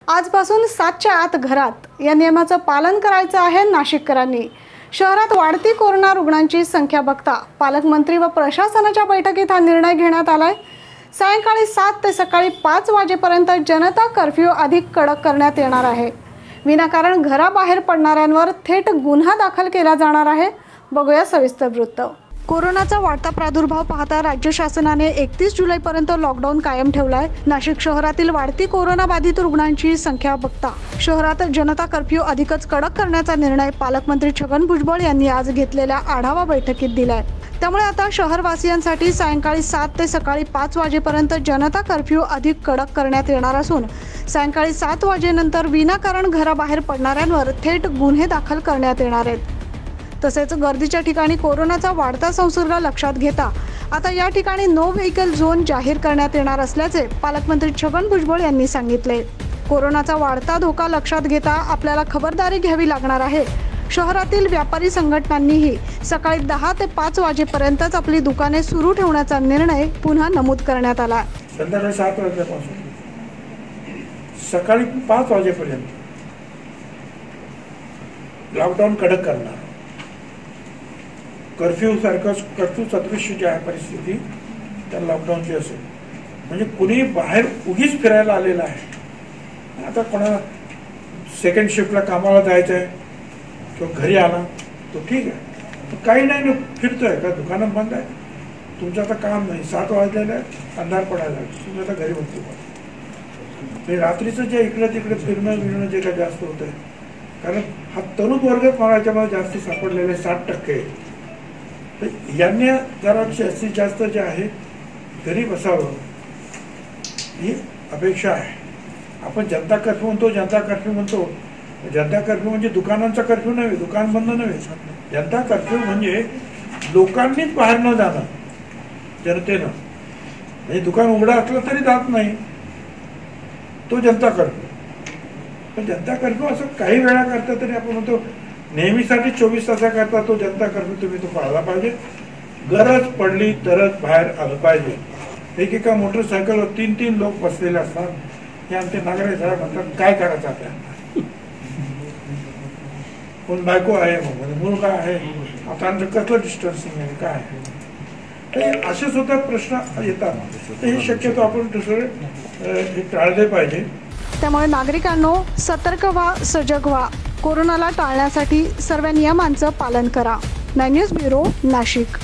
आजपासून 7च्या आत घरात या नियमाचं पालन करायचं आहे नाशिककरांनी। शहरात वाढती कोरोना रुग्णांची संख्या बघता पालकमंत्री व प्रशासनाच्या बैठकीत हा निर्णय घेण्यात आलाय। सायंकाळी 7 ते सकाळी 5 वाजेपर्यंत जनता कर्फ्यू अधिक कडक करण्यात येणार आहे। विनाकारण घराबाहेर पडणाऱ्यांवर थेट गुन्हा दाखल केला जाणार आहे। बघूया सविस्तर वृत्त। कोरोनाचा वाढता प्रादुर्भाव पाहता राज्य शासनाने 31 जुलैपर्यंत लॉकडाऊन कायम ठेवलाय। नाशिक शहरातील वाढती कोरोना बाधित रुग्णांची संख्या बघता शहरात जनता कर्फ्यू अधिकच कडक करण्याचा निर्णय पालकमंत्री छगन भुजबळ यांनी आज घेतलेल्या आढावा बैठकीत दिलाय। त्यामुळे आता शहरवासियांसाठी सायंकाळी 7 ते सकाळी 5 वाजेपर्यंत जनता कर्फ्यू अधिक कडक करण्यात येणार असून सायंकाळी 7 वाजेनंतर विनाकारण घराबाहेर पडणाऱ्यांवर थेट गुन्हे दाखल करण्यात येणार आहेत। तसेच गर्दीच्या ठिकाणी कोरोनाचा वाढता संसर्ग लक्षात घेता आता या ठिकाणी नो व्हेकल झोन जाहीर करण्यात येणार असल्याचे पालकमंत्री छगन भुजबळ यांनी सांगितले। कोरोनाचा वाढता धोका लक्षात घेता आपल्याला खबरदारी घ्यावी लागणार आहे। शहरातील व्यापारी संघटनांनीही सकाळी 10 ते 5 वाजेपर्यंतच आपली दुकाने सुरू ठेवण्याचा निर्णय पुन्हा नमूद करण्यात आला। संध्याकाळी 7 वाजल्यापासून सकाळी 5 वाजेपर्यंत लॉकडाऊन कडक करणार। कर्फ्यू सदृश जी आहे परिस्थिती त्या लॉकडाऊनची असेल। म्हणजे कुणी बाहेर उगीच फिरायला आलेला आहे, आता कोणाला सेकंड शिफ्टला कामाला जायचं आहे किंवा घरी आला तो ठीक आहे, तो काही नाही फिरतोय का, दुकानं बंद आहे, तुमचं आता काम नाही, 7 वाजलेलं आहे, अंधार पडायला तुम्ही आता घरी बसतो। रात्रीचं जे इकडे तिकडे फिरणं जे काही जास्त होत आहे, कारण हा तरुण वर्ग मला याच्यामध्ये जास्त सापडलेले 60%। यांनी जरा जास्तीत जास्त जे आहे घरी बसावं ही अपेक्षा आहे। आपण जनता कर्फ्यू म्हणतो, जनता कर्फ्यू म्हणतो, जनता कर्फ्यू म्हणजे दुकानांचा कर्फ्यू नव्हे, दुकान बंद नव्हे। जनता कर्फ्यू म्हणजे लोकांनीच बाहेर न जाणं, जनतेनं, म्हणजे दुकान उघडं असलं तरी जात नाही, तो जनता कर्फ्यू। पण जनता कर्फ्यू असं काही वेळा करता तरी आपण म्हणतो नेहमीसाठी 24 तासाकरता तो जनता कर्फ्यू तुम्ही तो पाळला पाहिजे। गरज पडली तरच बाहेर आलं पाहिजे। एकेका मोटरसायकलवर 3-3 लोक बसलेले असतात, हे आमचे नागरिक साहेब म्हणतात काय करायचं आपल्याला, कोण बायको आहे, मुलगा आहे, आता आमचं कसलं डिस्टन्सिंग आहे, काय आहे, असे सुद्धा प्रश्न येतात। हे शक्यतो आपण दुसरे टाळले पाहिजे। त्यामुळे नागरिकांनो सतर्क व्हा, सजग व्हा। कोरोनाला टाळण्यासाठी सर्व नियमांचं पालन करा। 9 न्यूज ब्युरो, नाशिक।